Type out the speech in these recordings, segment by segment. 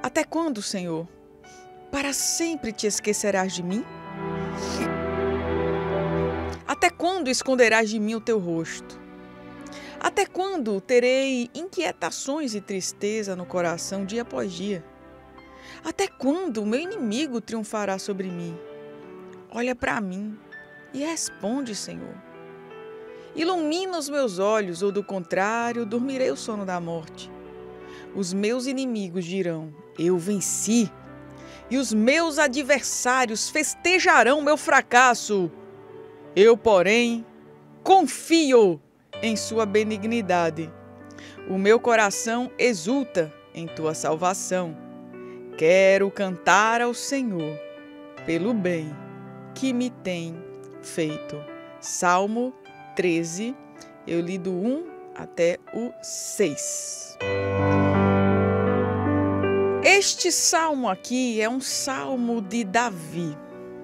Até quando, Senhor? Para sempre te esquecerás de mim? Até quando esconderás de mim o teu rosto? Até quando terei inquietações e tristeza no coração dia após dia? Até quando o meu inimigo triunfará sobre mim? Olha para mim e responde, Senhor. Ilumina os meus olhos, ou do contrário, dormirei o sono da morte. Os meus inimigos dirão: eu venci. E os meus adversários festejarão meu fracasso. Eu, porém, confio em sua benignidade. O meu coração exulta em tua salvação. Quero cantar ao Senhor pelo bem que me tem feito. Salmo 13, eu li do 1 até o 6. Este salmo aqui é um salmo de Davi.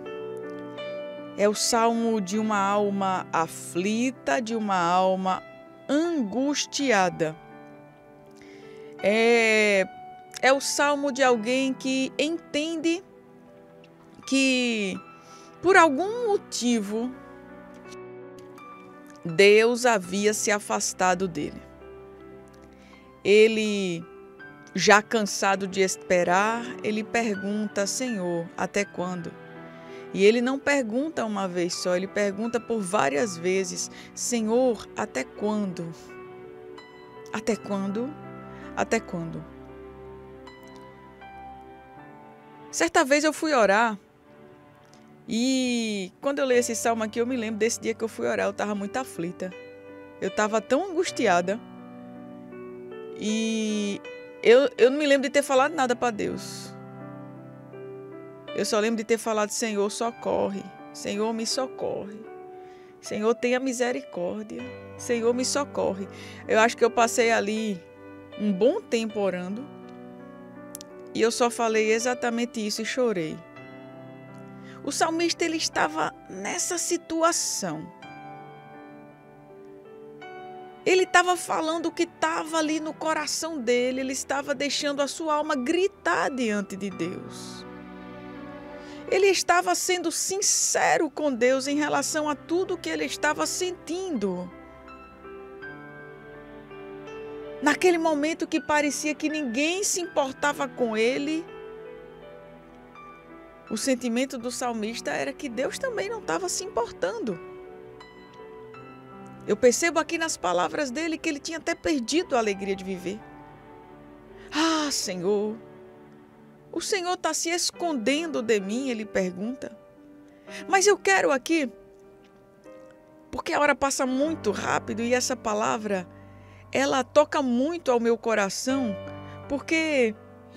É o salmo de uma alma aflita, de uma alma angustiada. É o salmo de alguém que entende que, por algum motivo, Deus havia se afastado dele. Ele, já cansado de esperar, ele pergunta: Senhor, até quando? E ele não pergunta uma vez só, ele pergunta por várias vezes: Senhor, até quando? Até quando? Até quando? Certa vez eu fui orar e quando eu leio esse salmo aqui, eu me lembro desse dia que eu fui orar, eu estava muito aflita. Eu estava tão angustiada e eu não me lembro de ter falado nada para Deus. Eu só lembro de ter falado: Senhor, socorre. Senhor, me socorre. Senhor, tenha misericórdia. Senhor, me socorre. Eu acho que eu passei ali um bom tempo orando e eu só falei exatamente isso e chorei. O salmista, ele estava nessa situação. Ele estava falando o que estava ali no coração dele, ele estava deixando a sua alma gritar diante de Deus. Ele estava sendo sincero com Deus em relação a tudo que ele estava sentindo. Naquele momento que parecia que ninguém se importava com ele, o sentimento do salmista era que Deus também não estava se importando. Eu percebo aqui nas palavras dele que ele tinha até perdido a alegria de viver. Ah, Senhor, o Senhor está se escondendo de mim, ele pergunta. Mas eu quero aqui, porque a hora passa muito rápido e essa palavra, ela toca muito ao meu coração, porque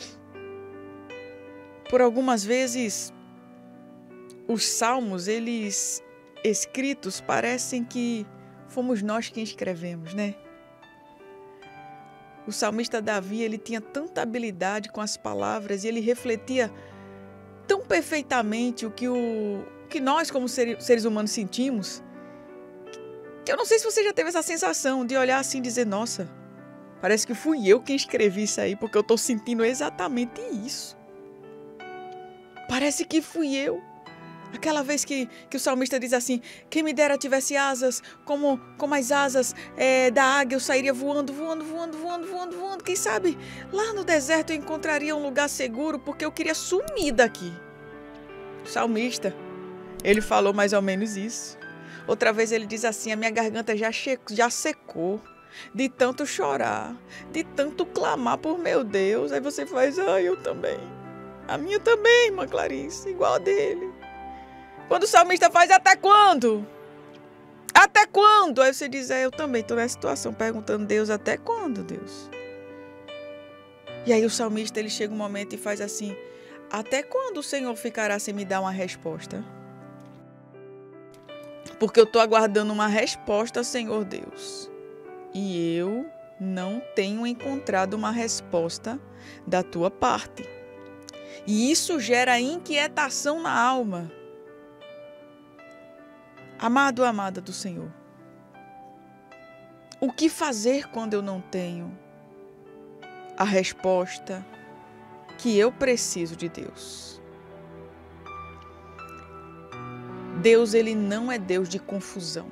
por algumas vezes os salmos, eles escritos, parecem que fomos nós quem escrevemos, né? O salmista Davi, ele tinha tanta habilidade com as palavras e ele refletia tão perfeitamente o que nós como seres humanos sentimos, que eu não sei se você já teve essa sensação de olhar assim e dizer: nossa, parece que fui eu quem escrevi isso aí, porque eu estou sentindo exatamente isso. Parece que fui eu. Aquela vez que o salmista diz assim: quem me dera tivesse asas, como as asas da águia, eu sairia voando. Quem sabe lá no deserto eu encontraria um lugar seguro, porque eu queria sumir daqui. O salmista, ele falou mais ou menos isso. Outra vez ele diz assim: a minha garganta já secou de tanto chorar, de tanto clamar por meu Deus. Aí você faz: eu também. A minha também, irmã Clarice, igual a dele. Quando o salmista faz: até quando? Até quando? Aí você diz: eu também estou nessa situação, perguntando: Deus, até quando, Deus? E aí o salmista, ele chega um momento e faz assim: até quando o Senhor ficará sem me dar uma resposta? Porque eu estou aguardando uma resposta, Senhor Deus. E eu não tenho encontrado uma resposta da tua parte. E isso gera inquietação na alma. Amado ou amada do Senhor, o que fazer quando eu não tenho a resposta que eu preciso de Deus. Deus, ele não é Deus de confusão.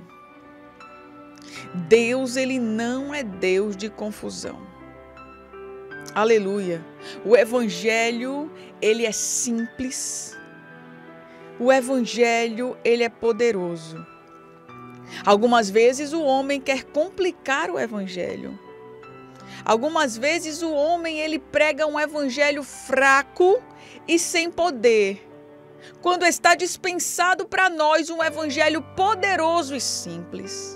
Deus, ele não é Deus de confusão. Aleluia. O evangelho, ele é simples. O evangelho, ele é poderoso. Algumas vezes o homem quer complicar o evangelho. Algumas vezes o homem, ele prega um evangelho fraco e sem poder, quando está dispensado para nós um evangelho poderoso e simples.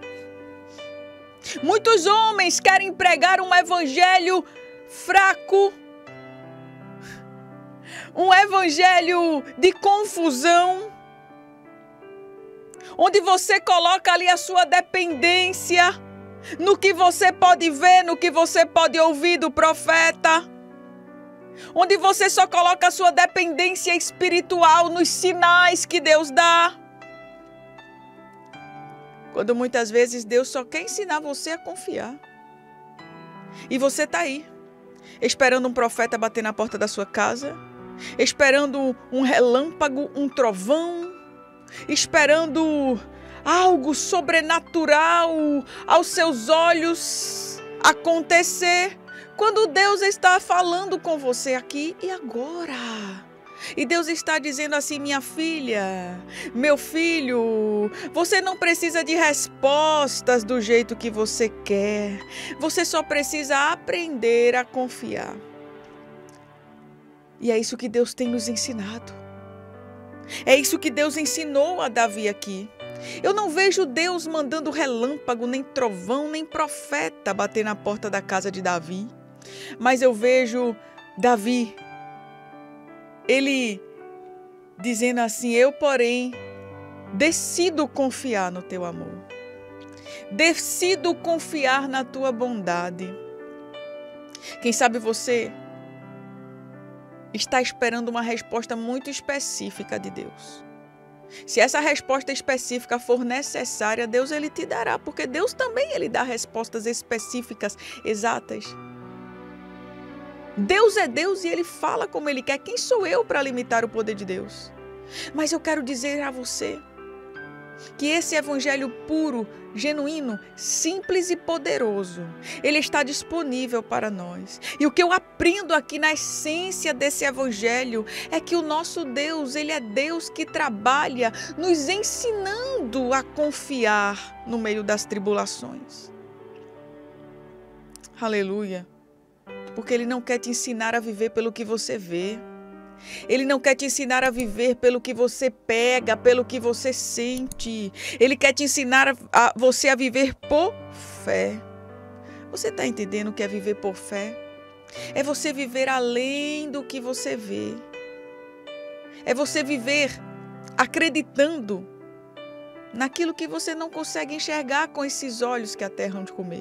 Muitos homens querem pregar um evangelho fraco, um evangelho de confusão, onde você coloca ali a sua dependência no que você pode ver, no que você pode ouvir do profeta, onde você só coloca a sua dependência espiritual nos sinais que Deus dá, quando muitas vezes Deus só quer ensinar você a confiar. E você está aí, esperando um profeta bater na porta da sua casa, esperando um relâmpago, um trovão, esperando algo sobrenatural aos seus olhos acontecer, quando Deus está falando com você aqui e agora. E Deus está dizendo assim: minha filha, meu filho, você não precisa de respostas do jeito que você quer. Você só precisa aprender a confiar. E é isso que Deus tem nos ensinado. É isso que Deus ensinou a Davi aqui. Eu não vejo Deus mandando relâmpago, nem trovão, nem profeta bater na porta da casa de Davi. Mas eu vejo Davi, ele dizendo assim: eu, porém, decido confiar no teu amor. Decido confiar na tua bondade. Quem sabe você está esperando uma resposta muito específica de Deus. Se essa resposta específica for necessária, Deus, ele te dará, porque Deus também, ele dá respostas específicas, exatas. Deus é Deus e ele fala como ele quer. Quem sou eu para limitar o poder de Deus? Mas eu quero dizer a você que esse evangelho puro, genuíno, simples e poderoso, ele está disponível para nós. E o que eu aprendo aqui na essência desse evangelho é que o nosso Deus, ele é Deus que trabalha nos ensinando a confiar no meio das tribulações. Aleluia. Porque ele não quer te ensinar a viver pelo que você vê. Ele não quer te ensinar a viver pelo que você pega, pelo que você sente. Ele quer te ensinar a você a viver por fé. Você está entendendo o que é viver por fé? É você viver além do que você vê. É você viver acreditando naquilo que você não consegue enxergar com esses olhos que a terra hão de comer.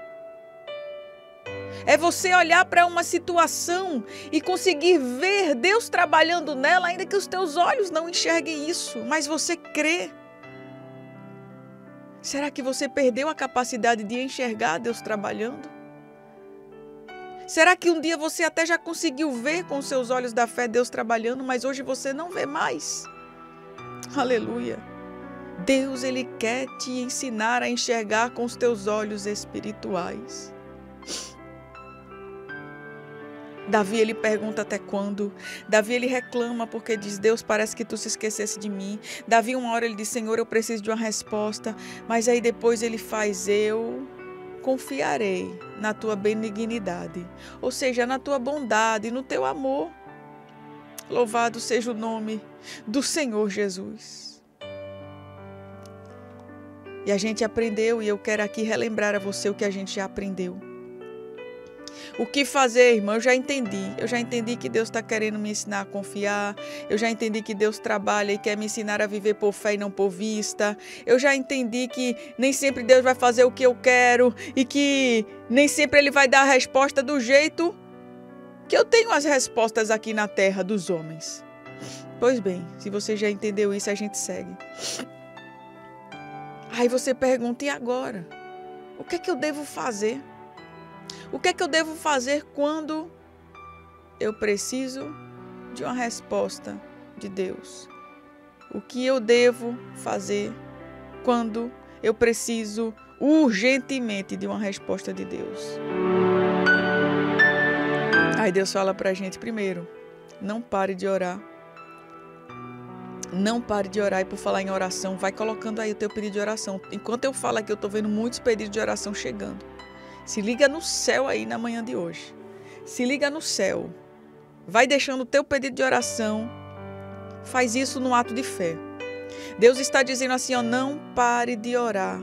É você olhar para uma situação e conseguir ver Deus trabalhando nela, ainda que os teus olhos não enxerguem isso, mas você crê. Será que você perdeu a capacidade de enxergar Deus trabalhando? Será que um dia você até já conseguiu ver com os seus olhos da fé Deus trabalhando, mas hoje você não vê mais? Aleluia! Deus, ele quer te ensinar a enxergar com os teus olhos espirituais. Davi, ele pergunta até quando. Davi, ele reclama porque diz: Deus, parece que tu se esquecesse de mim. Davi, uma hora ele diz: Senhor, eu preciso de uma resposta. Mas aí depois ele faz: eu confiarei na tua benignidade. Ou seja, na tua bondade, no teu amor. Louvado seja o nome do Senhor Jesus. E a gente aprendeu, e eu quero aqui relembrar a você o que a gente já aprendeu. O que fazer, irmão? Eu já entendi que Deus está querendo me ensinar a confiar. Eu já entendi que Deus trabalha e quer me ensinar a viver por fé e não por vista. Eu já entendi que nem sempre Deus vai fazer o que eu quero e que nem sempre Ele vai dar a resposta do jeito que eu tenho as respostas aqui na terra dos homens. Pois bem, se você já entendeu isso, a gente segue. Aí você pergunta: e agora? O que é que eu devo fazer? O que é que eu devo fazer quando eu preciso de uma resposta de Deus. O que eu devo fazer quando eu preciso urgentemente de uma resposta de Deus? Aí Deus fala pra gente primeiro, não pare de orar. Não pare de orar. E por falar em oração, vai colocando aí o teu pedido de oração. Enquanto eu falo aqui, eu estou vendo muitos pedidos de oração chegando. Se liga no céu aí na manhã de hoje. Se liga no céu. Vai deixando o teu pedido de oração. Faz isso no ato de fé. Deus está dizendo assim, ó, não pare de orar.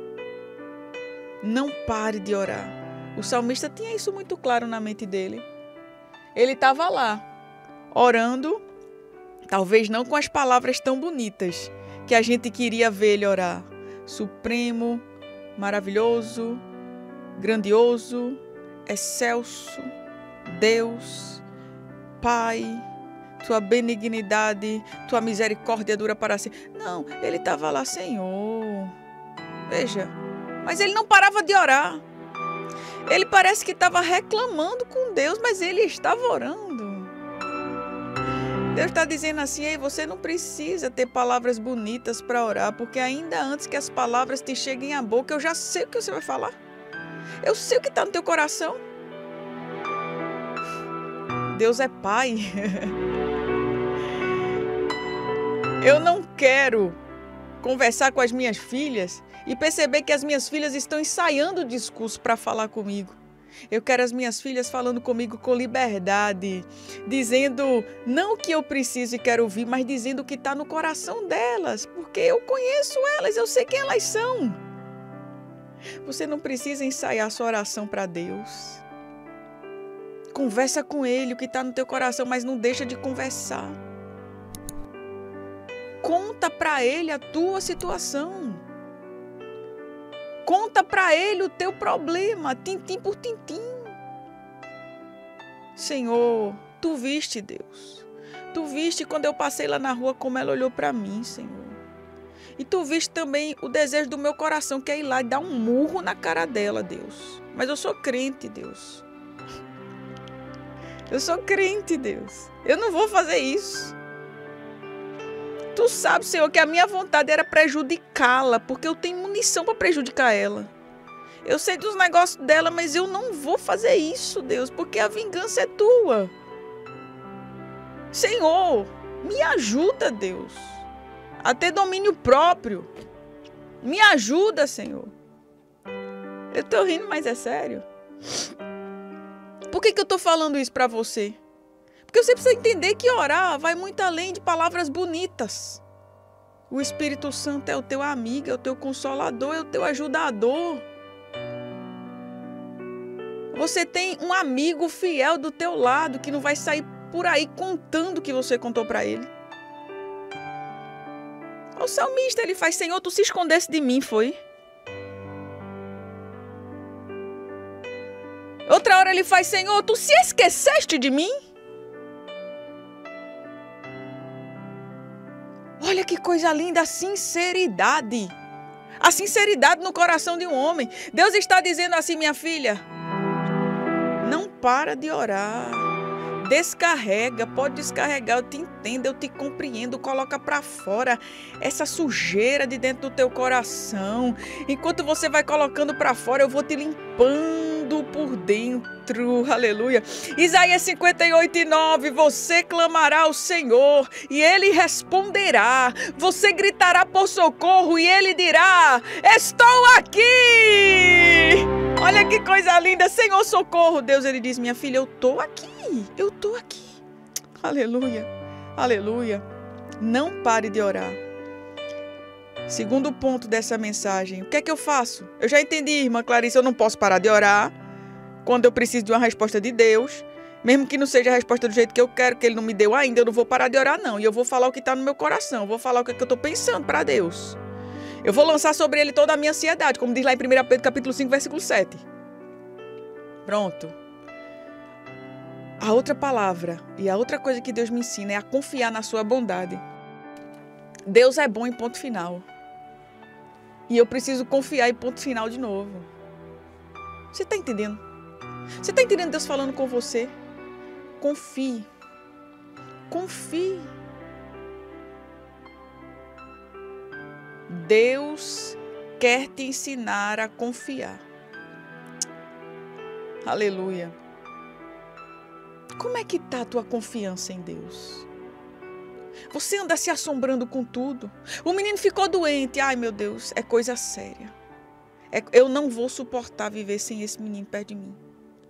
Não pare de orar. O salmista tinha isso muito claro na mente dele. Ele estava lá, orando, talvez não com as palavras tão bonitas que a gente queria ver ele orar. Supremo, maravilhoso, grandioso, excelso, Deus, Pai, tua benignidade, tua misericórdia dura para sempre. Não, ele estava lá, Senhor. Veja, mas ele não parava de orar. Ele parece que estava reclamando com Deus, mas ele estava orando. Deus está dizendo assim, ei, você não precisa ter palavras bonitas para orar, porque ainda antes que as palavras te cheguem à boca, eu já sei o que você vai falar. Eu sei o que está no teu coração. Deus é Pai. Eu não quero conversar com as minhas filhas e perceber que as minhas filhas estão ensaiando o discurso para falar comigo. Eu quero as minhas filhas falando comigo com liberdade, dizendo não o que eu preciso e quero ouvir, mas dizendo o que está no coração delas, porque eu conheço elas, eu sei quem elas são. Você não precisa ensaiar sua oração para Deus. Conversa com Ele o que está no teu coração, mas não deixa de conversar. Conta para Ele a tua situação. Conta para Ele o teu problema, tintim por tintim. Senhor, Tu viste, Deus. Tu viste quando eu passei lá na rua como ela olhou para mim, Senhor. E Tu viste também o desejo do meu coração, que é ir lá e dar um murro na cara dela, Deus. Mas eu sou crente, Deus. Eu sou crente, Deus. Eu não vou fazer isso. Tu sabes, Senhor, que a minha vontade era prejudicá-la, porque eu tenho munição para prejudicar ela. Eu sei dos negócios dela, mas eu não vou fazer isso, Deus, porque a vingança é Tua. Senhor, me ajuda, Deus, a ter domínio próprio. Me ajuda, Senhor. Eu tô rindo, mas é sério. Por que eu estou falando isso para você? Porque você precisa entender que orar vai muito além de palavras bonitas. O Espírito Santo é o teu amigo, é o teu consolador, é o teu ajudador. Você tem um amigo fiel do teu lado que não vai sair por aí contando o que você contou para ele. O salmista, ele faz, Senhor, Tu se escondesse de mim, foi? Outra hora ele faz, Senhor, Tu se esqueceste de mim? Olha que coisa linda, a sinceridade. A sinceridade no coração de um homem. Deus está dizendo assim, minha filha, não para de orar. Descarrega, pode descarregar, eu te entendo, eu te compreendo, coloca para fora essa sujeira de dentro do teu coração. Enquanto você vai colocando para fora, eu vou te limpando por dentro, aleluia. Isaías 58:9, você clamará ao Senhor e Ele responderá, você gritará por socorro e Ele dirá, estou aqui. Olha que coisa linda, Senhor, socorro. Deus, Ele diz, minha filha, eu estou aqui. Eu estou aqui. Aleluia. Aleluia. Não pare de orar. Segundo ponto dessa mensagem. O que é que eu faço? Eu já entendi, irmã Clarice. Eu não posso parar de orar quando eu preciso de uma resposta de Deus. Mesmo que não seja a resposta do jeito que eu quero, que Ele não me deu ainda, eu não vou parar de orar, não. E eu vou falar o que está no meu coração. Eu vou falar o que é que eu estou pensando para Deus. Eu vou lançar sobre Ele toda a minha ansiedade, como diz lá em 1 Pedro capítulo 5, versículo 7. Pronto. A outra palavra e a outra coisa que Deus me ensina é a confiar na sua bondade. Deus é bom em ponto final. E eu preciso confiar em ponto final de novo. Você está entendendo? Você está entendendo Deus falando com você? confie. Confie. Deus quer te ensinar a confiar. Aleluia. Como é que está a tua confiança em Deus? Você anda se assombrando com tudo. O menino ficou doente. Ai, meu Deus, é coisa séria. Eu não vou suportar viver sem esse menino perto de mim.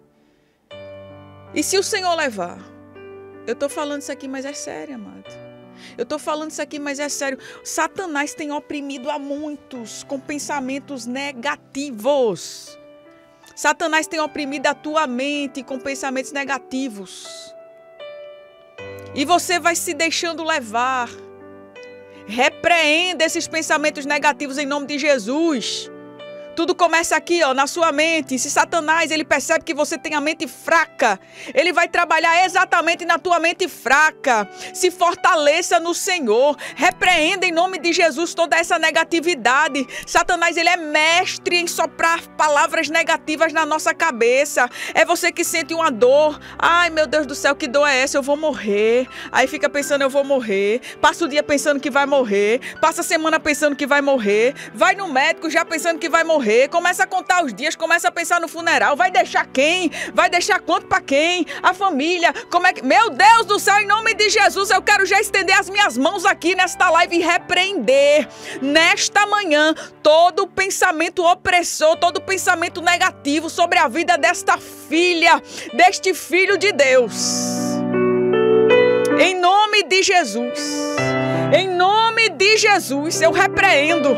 E se o Senhor levar? Eu estou falando isso aqui, mas é sério, amado. Eu estou falando isso aqui, mas é sério. Satanás tem oprimido a muitos com pensamentos negativos. Satanás tem oprimido a tua mente com pensamentos negativos. E você vai se deixando levar. Repreenda esses pensamentos negativos em nome de Jesus. Tudo começa aqui, ó, na sua mente. Se Satanás, ele percebe que você tem a mente fraca, ele vai trabalhar exatamente na tua mente fraca. Se fortaleça no Senhor. Repreenda em nome de Jesus toda essa negatividade. Satanás, ele é mestre em soprar palavras negativas na nossa cabeça. É você que sente uma dor. Ai, meu Deus do céu, que dor é essa? Eu vou morrer. Aí fica pensando, eu vou morrer. Passa o dia pensando que vai morrer. Passa a semana pensando que vai morrer. Vai no médico já pensando que vai morrer. Começa a contar os dias, começa a pensar no funeral. Vai deixar quem? Vai deixar quanto para quem? A família? Como é que... Meu Deus do céu, em nome de Jesus, eu quero já estender as minhas mãos aqui nesta live e repreender nesta manhã todo pensamento opressor, todo pensamento negativo sobre a vida desta filha, deste filho de Deus. Em nome de Jesus. Em nome de Jesus, eu repreendo.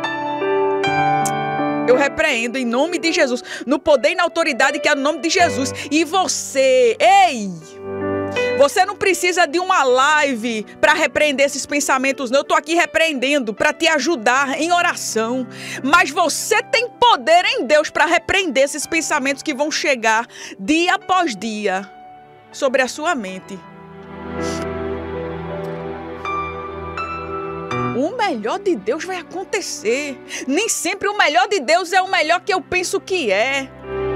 Eu repreendo em nome de Jesus, no poder e na autoridade que é no nome de Jesus. E você, ei, você não precisa de uma live para repreender esses pensamentos, não. Eu estou aqui repreendendo para te ajudar em oração. Mas você tem poder em Deus para repreender esses pensamentos que vão chegar dia após dia sobre a sua mente. O melhor de Deus vai acontecer. Nem sempre o melhor de Deus é o melhor que eu penso que é.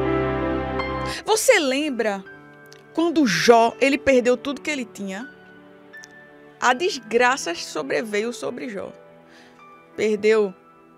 Você lembra quando Jó, ele perdeu tudo que ele tinha? A desgraça sobreveio sobre Jó. Perdeu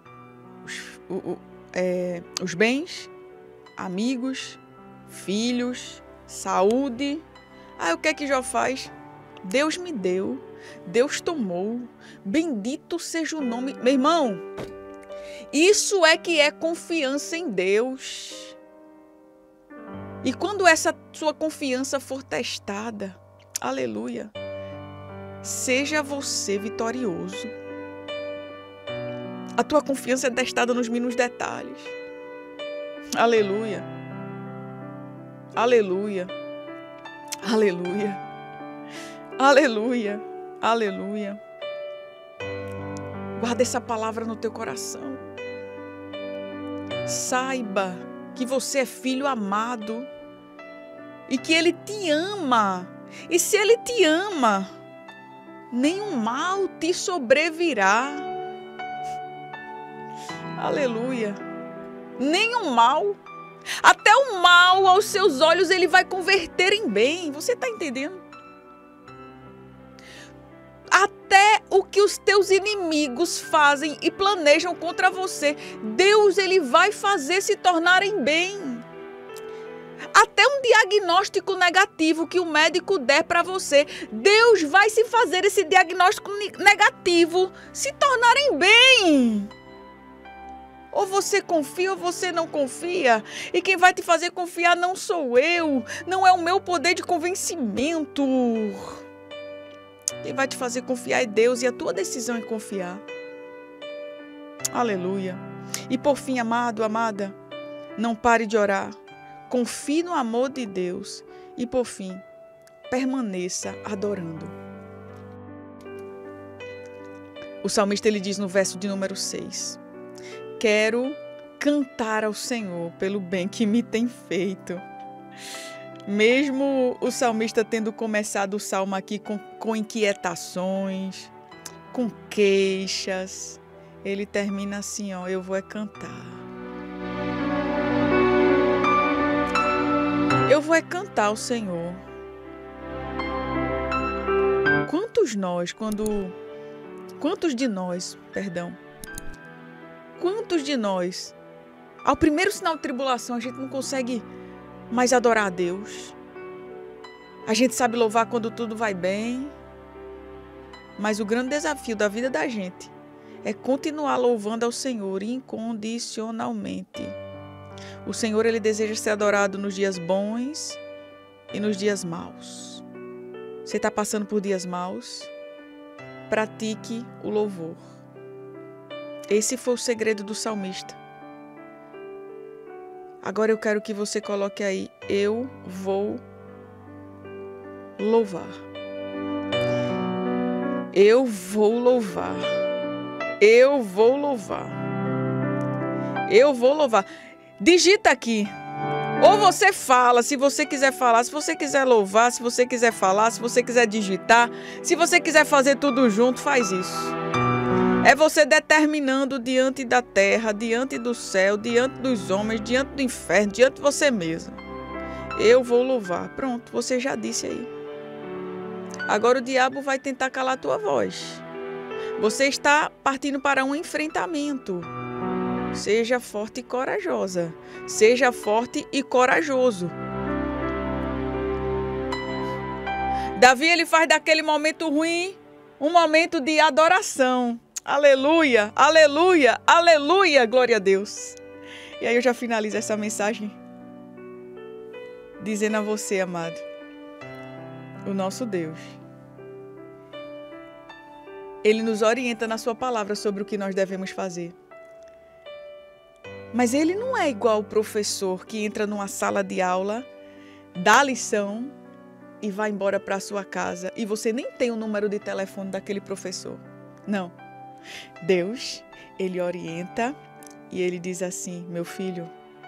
os bens, amigos, filhos, saúde. Aí o que é que Jó faz? Deus me deu. Deus tomou, bendito seja o nome. Meu irmão, isso é que é confiança em Deus. E quando essa sua confiança for testada, aleluia, seja você vitorioso. A tua confiança é testada nos mínimos detalhes. Aleluia, aleluia, aleluia, aleluia. Aleluia. Guarda essa palavra no teu coração. Saiba que você é filho amado e que Ele te ama. E se Ele te ama, nenhum mal te sobrevirá. Aleluia. Nenhum mal. Até o mal aos seus olhos Ele vai converter em bem. Você está entendendo? Até o que os teus inimigos fazem e planejam contra você, Deus, ele vai fazer se tornar em bem. Até um diagnóstico negativo que o médico der para você, Deus vai se fazer esse diagnóstico negativo se tornar em bem. Ou você confia ou você não confia. E quem vai te fazer confiar não sou eu, não é o meu poder de convencimento. Quem vai te fazer confiar é Deus e a tua decisão é confiar. Aleluia. E por fim, amado, amada, não pare de orar. Confie no amor de Deus. E por fim, permaneça adorando. O salmista ele diz no verso de número 6. Quero cantar ao Senhor pelo bem que me tem feito. Mesmo o salmista tendo começado o salmo aqui com inquietações, com queixas, ele termina assim, ó, eu vou cantar. Eu vou cantar ao Senhor. quantos de nós, ao primeiro sinal de tribulação, a gente não consegue mais adorar a Deus? A gente sabe louvar quando tudo vai bem, mas o grande desafio da vida da gente é continuar louvando ao Senhor incondicionalmente. O Senhor, Ele deseja ser adorado nos dias bons e nos dias maus. Você está passando por dias maus? Pratique o louvor. Esse foi o segredo do salmista. Agora eu quero que você coloque aí: eu vou louvar. Eu vou louvar. Eu vou louvar. Eu vou louvar. Digita aqui. Ou você fala, se você quiser falar, se você quiser louvar, se você quiser falar, se você quiser digitar, se você quiser fazer tudo junto, faz isso. É você determinando diante da terra, diante do céu, diante dos homens, diante do inferno, diante de você mesmo. Eu vou louvar. Pronto, você já disse aí. Agora o diabo vai tentar calar a tua voz. Você está partindo para um enfrentamento. Seja forte e corajosa. Seja forte e corajoso. Davi, ele faz daquele momento ruim um momento de adoração. Aleluia, aleluia, aleluia, glória a Deus. E aí eu já finalizo essa mensagem dizendo a você, amado, o nosso Deus, Ele nos orienta na sua palavra sobre o que nós devemos fazer. Mas Ele não é igual o professor que entra numa sala de aula, dá a lição e vai embora para a sua casa e você nem tem o número de telefone daquele professor. Não. Deus, Ele orienta e Ele diz assim: meu filho,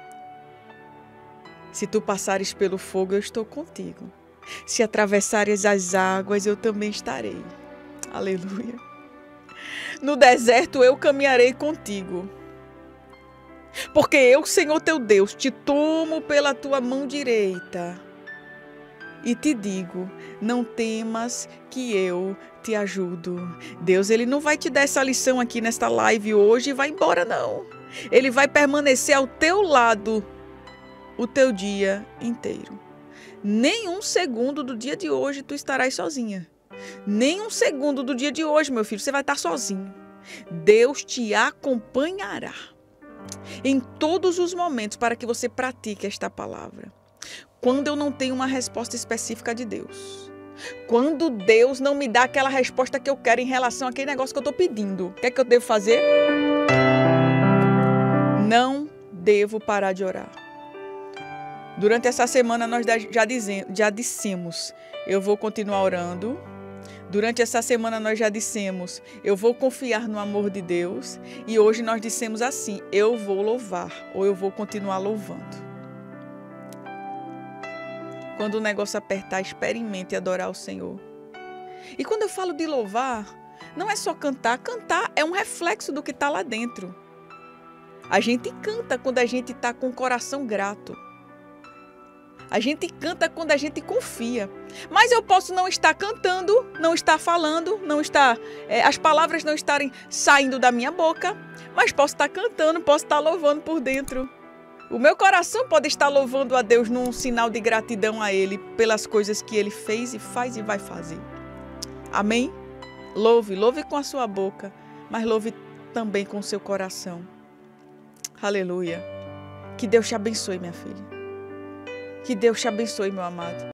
se tu passares pelo fogo, eu estou contigo. Se atravessares as águas, eu também estarei. Aleluia. No deserto eu caminharei contigo. Porque eu, Senhor teu Deus, te tomo pela tua mão direita e te digo, não temas que eu te ajudo. Deus, Ele não vai te dar essa lição aqui nesta live hoje e vai embora, não. Ele vai permanecer ao teu lado o teu dia inteiro. Nem um segundo do dia de hoje tu estarás sozinha. Nem um segundo do dia de hoje, meu filho, você vai estar sozinho. Deus te acompanhará em todos os momentos para que você pratique esta palavra. Quando eu não tenho uma resposta específica de Deus, quando Deus não me dá aquela resposta que eu quero em relação àquele negócio que eu estou pedindo, o que é que eu devo fazer? Não devo parar de orar. Durante essa semana nós já dissemos, eu vou continuar orando. Durante essa semana nós já dissemos, eu vou confiar no amor de Deus. E hoje nós dissemos assim, eu vou louvar ou eu vou continuar louvando. Quando o negócio apertar, experimente adorar o Senhor. E quando eu falo de louvar, não é só cantar. Cantar é um reflexo do que está lá dentro. A gente canta quando a gente está com o coração grato. A gente canta quando a gente confia. Mas eu posso não estar cantando, não estar falando, as palavras não estarem saindo da minha boca, mas posso estar cantando, posso estar louvando por dentro. O meu coração pode estar louvando a Deus num sinal de gratidão a Ele pelas coisas que Ele fez e faz e vai fazer. Amém? Louve com a sua boca, mas louve também com o seu coração. Aleluia. Que Deus te abençoe, minha filha. Que Deus te abençoe, meu amado.